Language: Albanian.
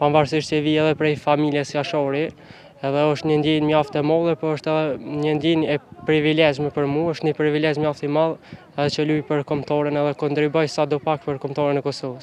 pavarësisht se vi edhe prej familjes jashore, edhe është një ndjenjë mjaft e madhe, por është edhe një ndjenjë e privilegjshme për mua, është një privilegj mjaft i madh edhe që luaj për kombëtaren edhe kontriboj sadopak për kombëtaren e Kosovës.